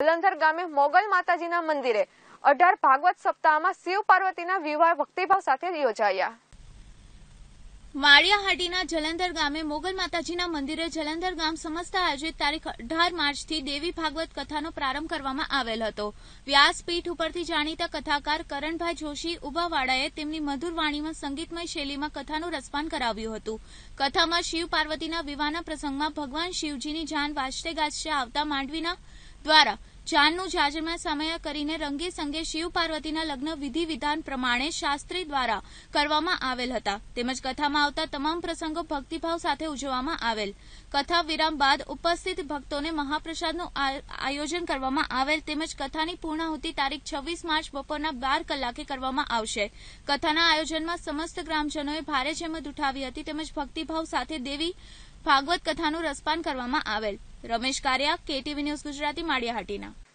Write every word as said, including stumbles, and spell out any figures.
જલંધર ગામે મોગલ માતાજીના મંદિરે અઢાર ભાગવત સપ્તાહમાં શિવ પાર્વતીના વિવાહ ભક્તિભાવ સાથે યોજાયા। માળિયાહાટીના જલંધર ગામે મોગલ માતાજીના મંદિરે જલંધર ગામ સમસ્ત આયોજિત તારીખ અઢાર માર્ચથી દેવી ભાગવત કથાનો પ્રારંભ કરવામાં આવેલ હતો। વ્યાસપીઠ ઉપરથી જાણીતા કથાકાર કરણભાઈ જોશી ઉભાવાડાએ તેમની મધુર વાણીમાં સંગીતમય શૈલીમાં કથાનું રસપાન કરાવ્યું હતું। કથામાં શિવ પાર્વતીના વિવાહના પ્રસંગમાં ભગવાન શિવજીની જાન વાજતે ગાજતે આવતા માંડવીના દ્વારા જાનનું જાજરમાન સમય કરીને રંગે સંગે શિવ પાર્વતીના લગ્ન વિધિ વિધાન પ્રમાણે શાસ્ત્રી દ્વારા કરવામાં આવેલ હતા। તેમજ કથામાં આવતા તમામ પ્રસંગો ભક્તિભાવ સાથે ઉજવવામાં આવેલ। કથા વિરામ બાદ ઉપસ્થિત ભક્તોને મહાપ્રસાદનું આયોજન કરવામાં આવેલ તેમજ કથાની પૂર્ણાહુતિ તારીખ છવ્વીસ માર્ચ બપોરના બાર કલાકે કરવામાં આવશે। કથાના આયોજનમાં સમસ્ત ગ્રામજનોએ ભારે જહેમત ઉઠાવી હતી તેમજ ભક્તિભાવ સાથે દેવી ભાગવત કથાનું રસપાન કરવામાં આવેલ। Ramesh Kariya, KTV news Gujarati, Maliya Hatina.